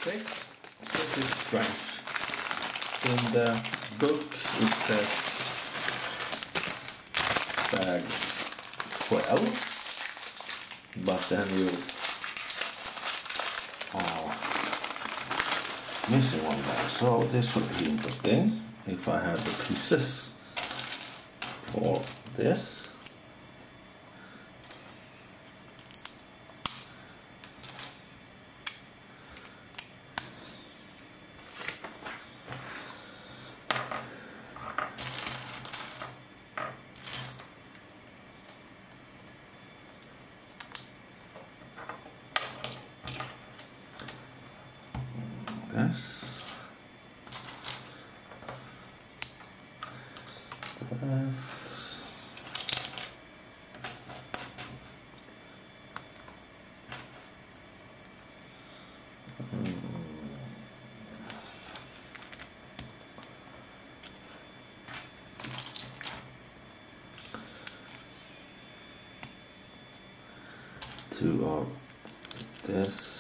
6. This is strange. In the book it says bag 12, but then you are missing one there. So this would be interesting if I have the pieces for this. Yes. That's 2 of this.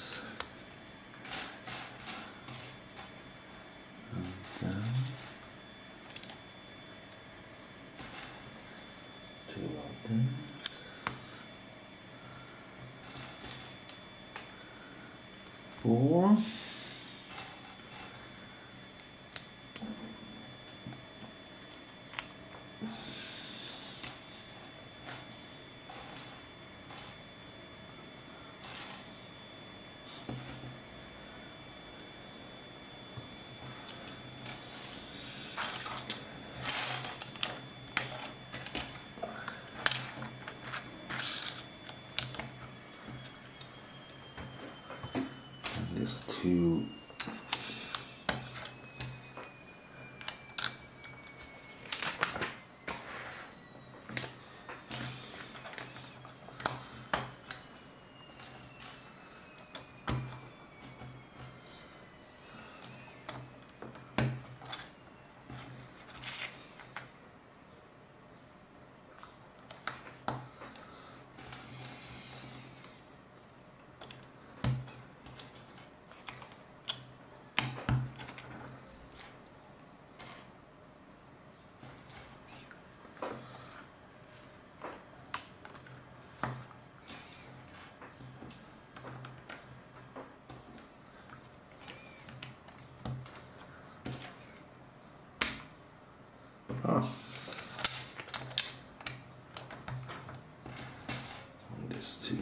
Four. This 2. Oh. And this 2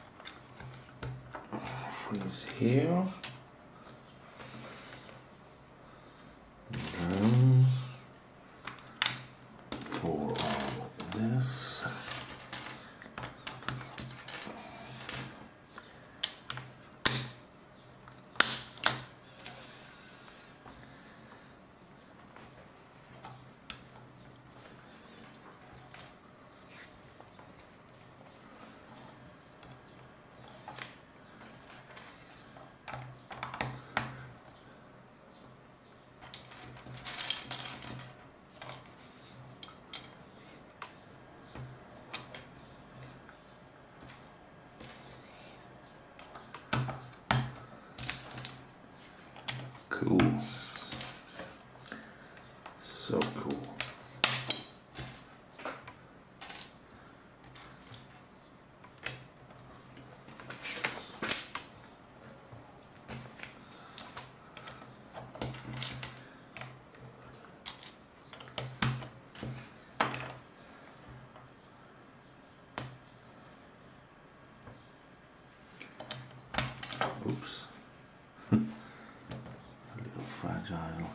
freeze here. And then 4 of this. Cool. So cool. Oops. Fragile.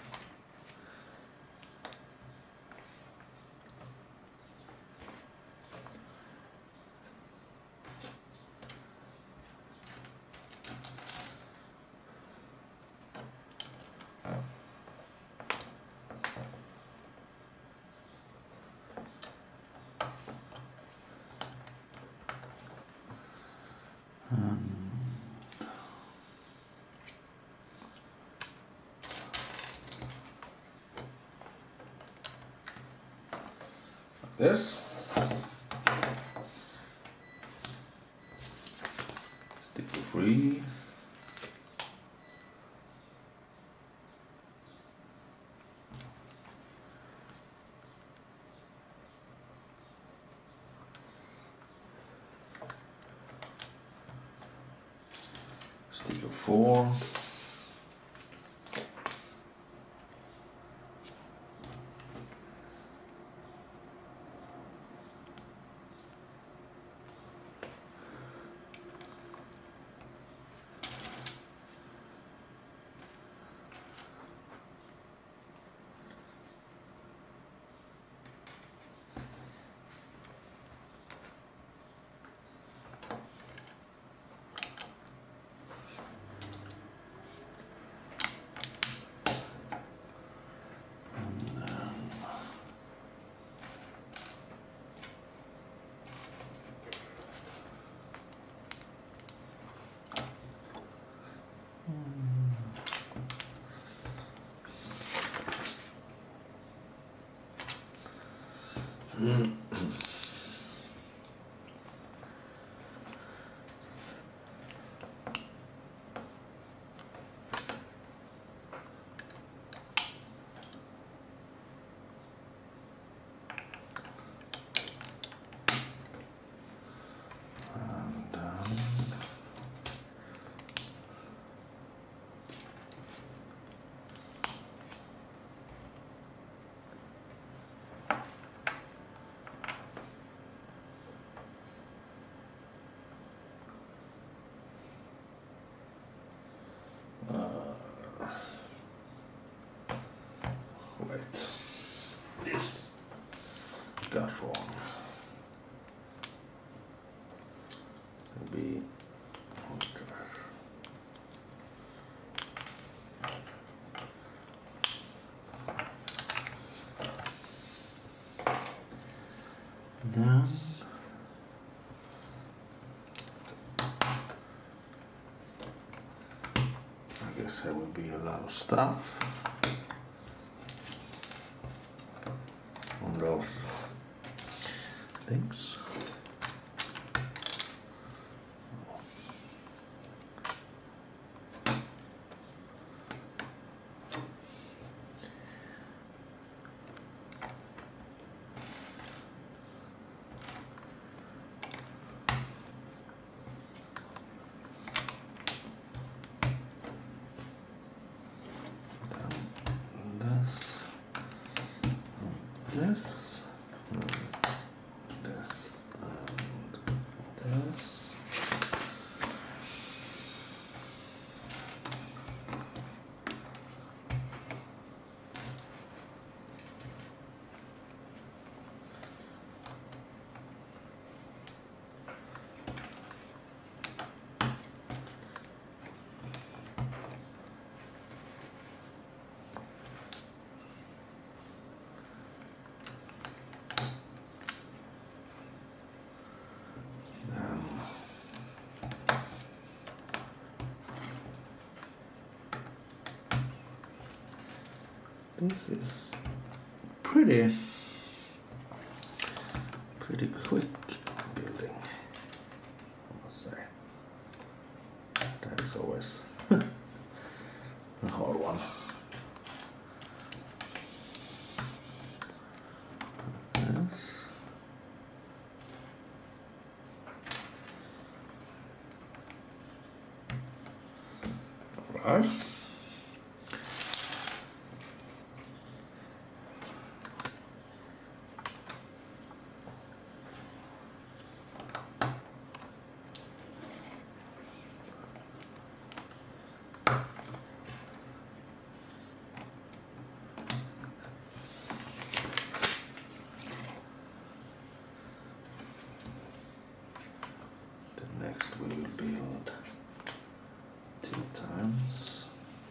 This stick free. before. Wait, this got wrong. Maybe then I guess there will be a lot of stuff on those things. This, and this, and this. This is pretty quick building, I must say. That is always a hard one. This. All right. Next we will build 2 times.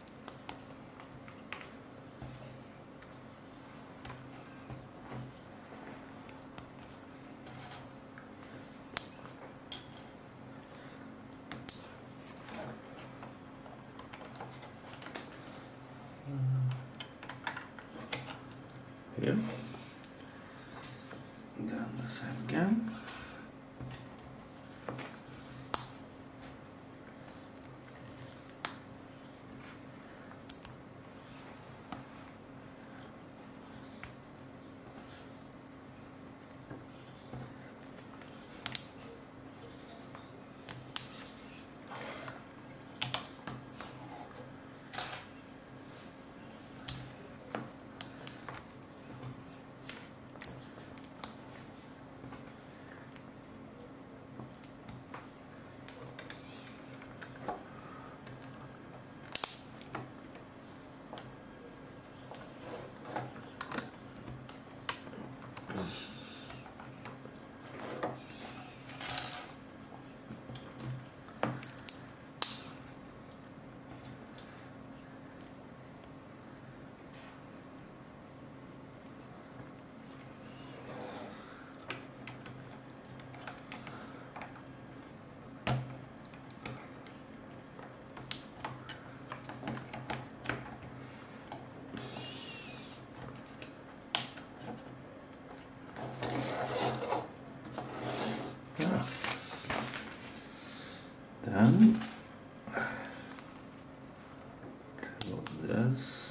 Here. Then the same again. Then this.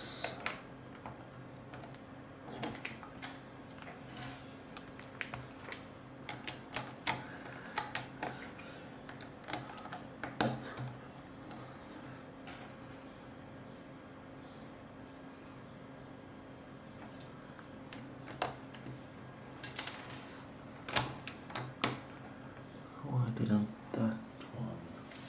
Why didn't that one?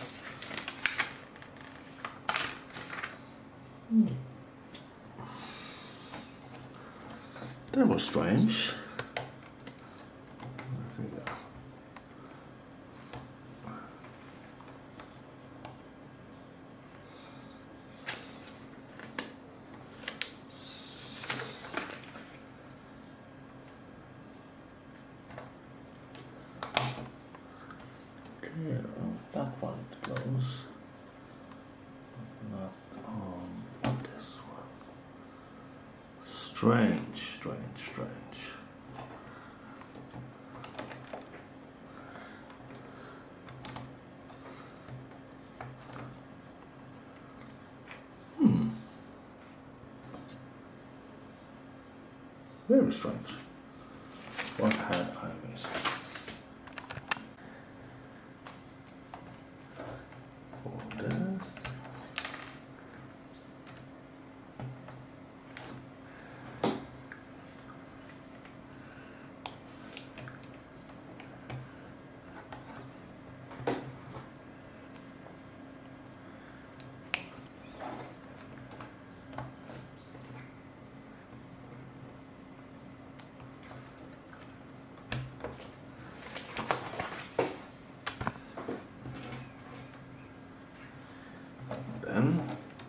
That was strange. Here, that one it goes. Not on this one. Strange, strange, strange. Very strange. What had I missed? For this. Then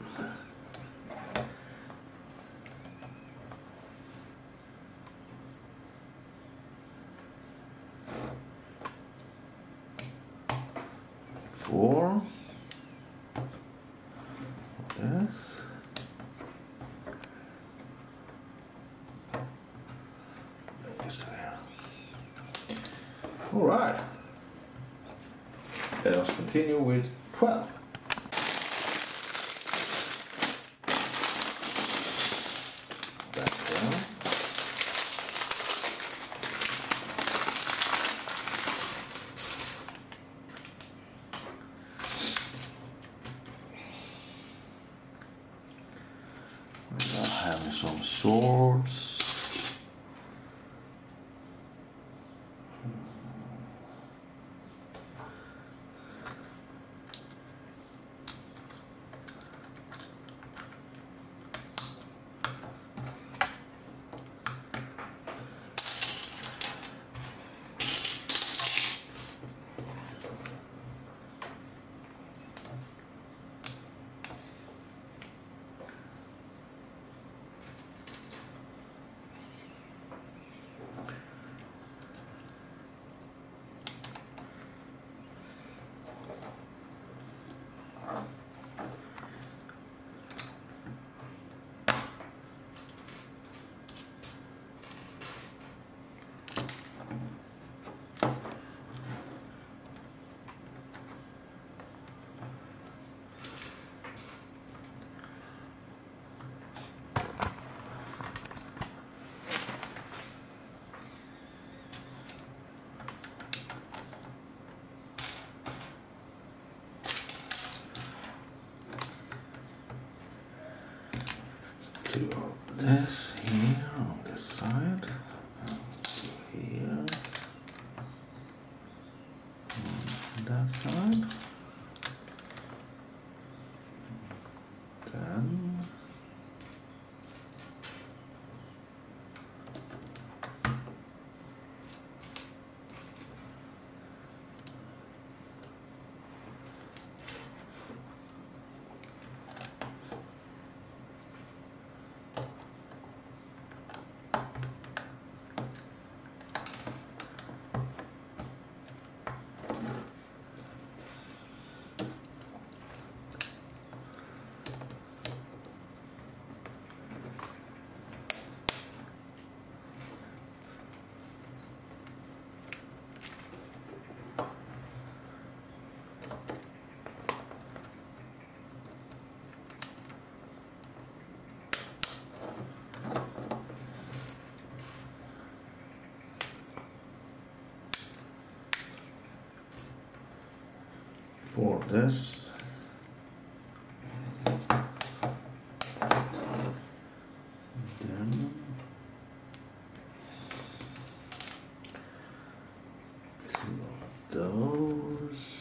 four. This. There. All right. Let us continue with 12. Having some swords. Two of this here on this side, and here on that side. Then for this. Then two of those.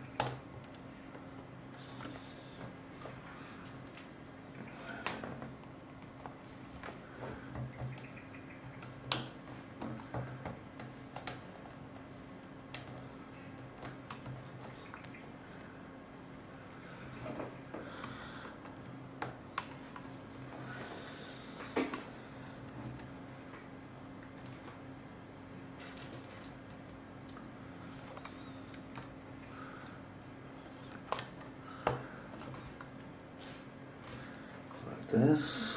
This.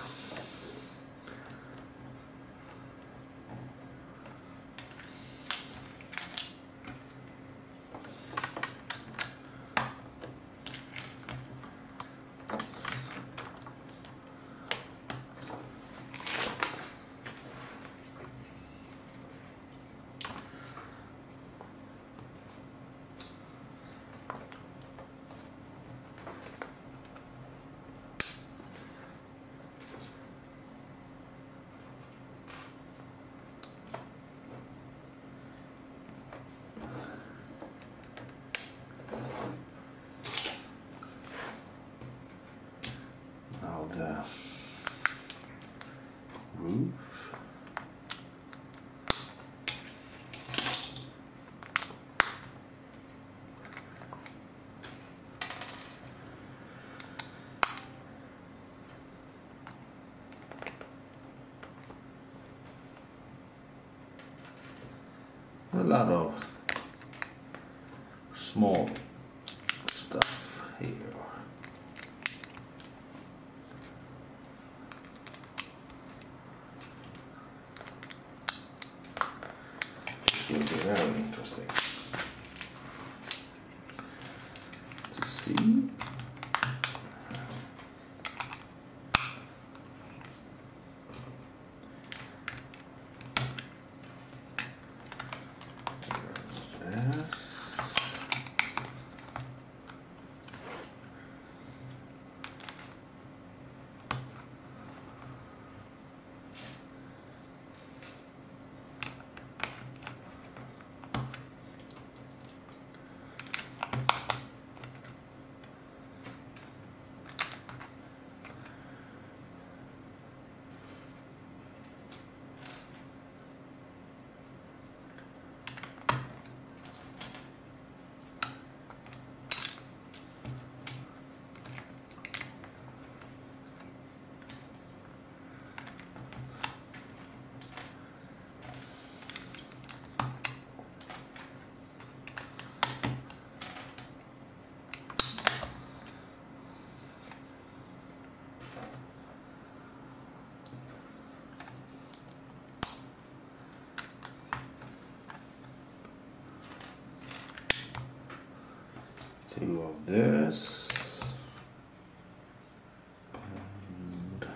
The roof. A lot of small stuff here. Will be very interesting to see. Two of this. And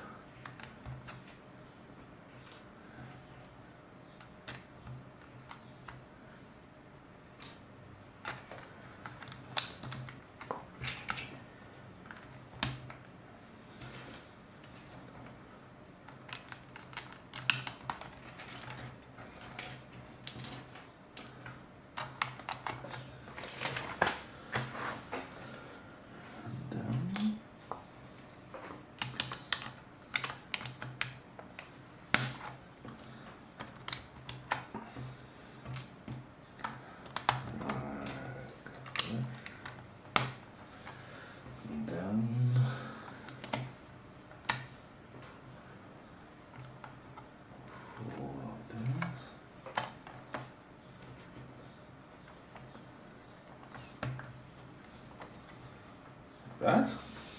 that,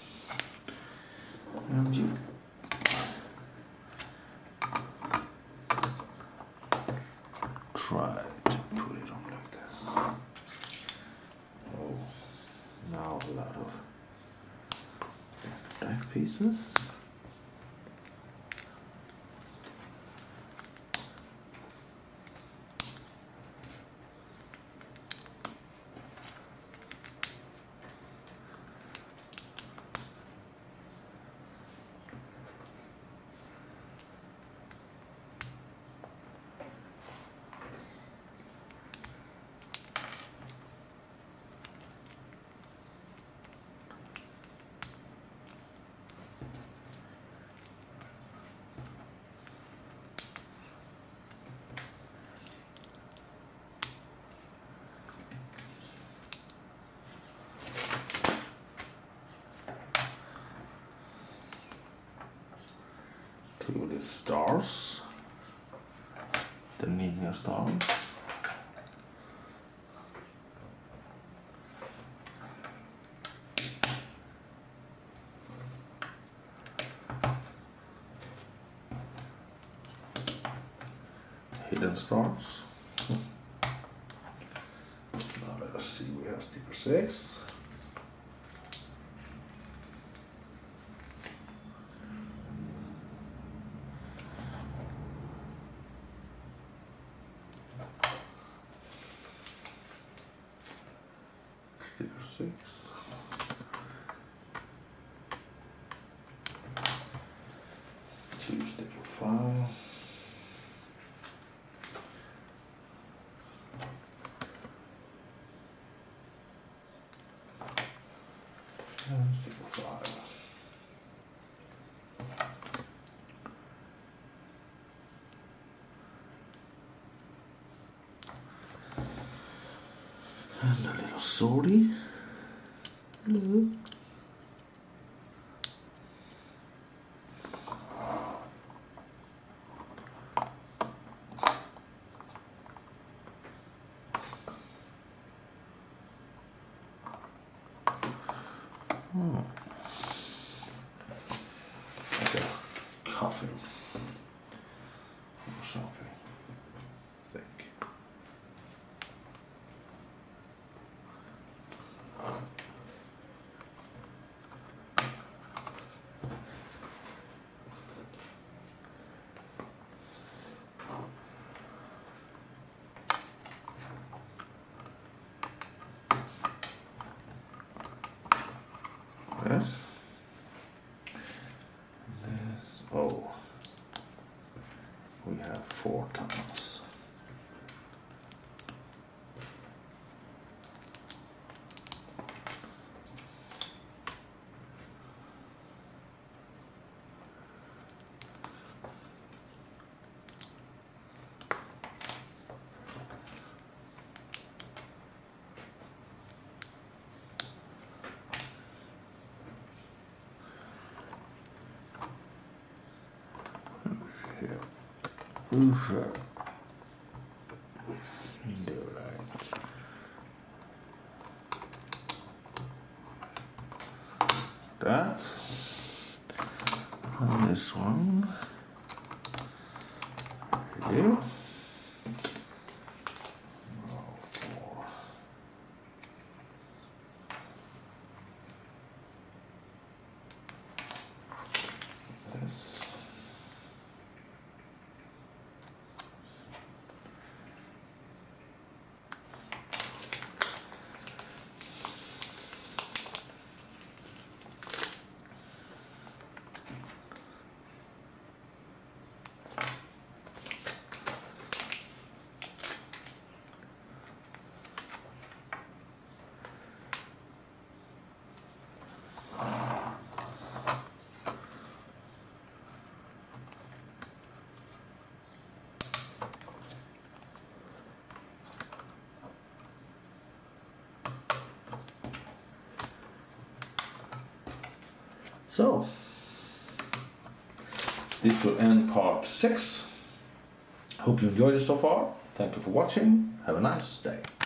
and you try to put it on like this. Oh, now a lot of back pieces. to the stars, the ninja stars. Hidden stars. Now let us see, we have sticker 6. Sticker 6. Two sticker 5. Sticker 5. And a little swordie. Hello. Like a coffin or something thick. Yes. This, oh, we have 4 tunnels. Here. Oof. Do right. That. And this one. Here. So, this will end part 6. Hope you enjoyed it so far. Thank you for watching. Have a nice day.